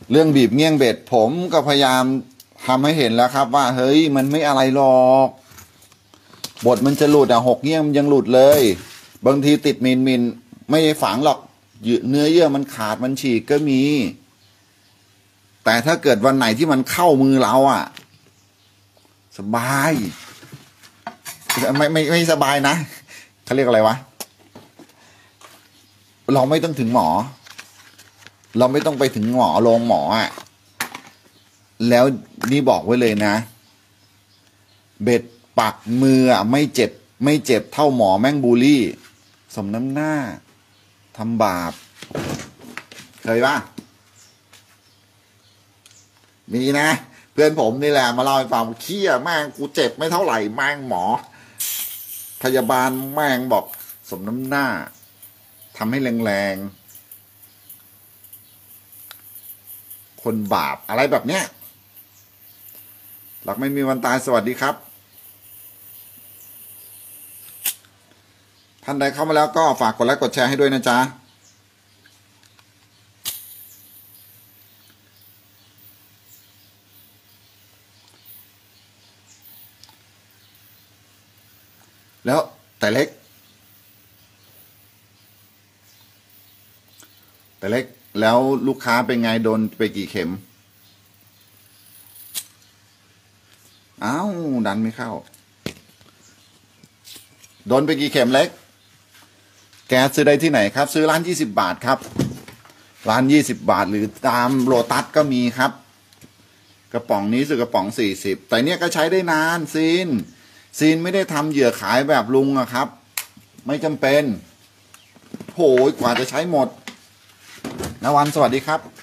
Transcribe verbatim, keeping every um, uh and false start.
เรื่องบีบเงี้ยงเบ็ดผมก็พยายามทำให้เห็นแล้วครับว่าเฮ้ยมันไม่อะไรหรอกบทมันจะหลุดอ่ะหกเงี้ยงมันยังหลุดเลยบางทีติดมินมินไม่ฝังหรอกเนื้อเยื่อมันขาดมันฉีกก็มีแต่ถ้าเกิดวันไหนที่มันเข้ามือเราอ่ะสบายไม่ไม่ไม่สบายนะเขาเรียกอะไรวะเราไม่ต้องถึงหมอเราไม่ต้องไปถึงหมอโรงหมออ่ะแล้วนี่บอกไว้เลยนะเบ็ดปักมืออ่ะไม่เจ็บไม่เจ็บเท่าหมอแม่งบูลลี่สมน้ำหน้าทำบาปเคยปะมีนะเพื่อนผมนี่แหละมาเล่าให้ฟังเขี้ยแม่งกูเจ็บไม่เท่าไหร่แม่งหมอพยาบาลแม่งบอกสมน้ำหน้าทำให้แรงๆคนบาปอะไรแบบเนี้ยหลักไม่มีวันตายสวัสดีครับท่านใดเข้ามาแล้วก็ฝากกดไลค์กดแชร์ให้ด้วยนะจ๊ะแล้วแต่เล็กแต่เล็กแล้วลูกค้าเป็นไงโดนไปกี่เข็มอ้าวดันไม่เข้าโดนไปกี่เข็มเล็กแกซื้อได้ที่ไหนครับซื้อร้านยี่สิบบาทครับร้านยี่สิบบาทหรือตามโลตัสก็มีครับกระป๋องนี้ซื้อกระป๋องสี่สิบแต่เนี้ยก็ใช้ได้นานซีนซีนไม่ได้ทำเหยื่อขายแบบลุงอะครับไม่จำเป็นโหยกว่าจะใช้หมดนวันสวัสดีครับ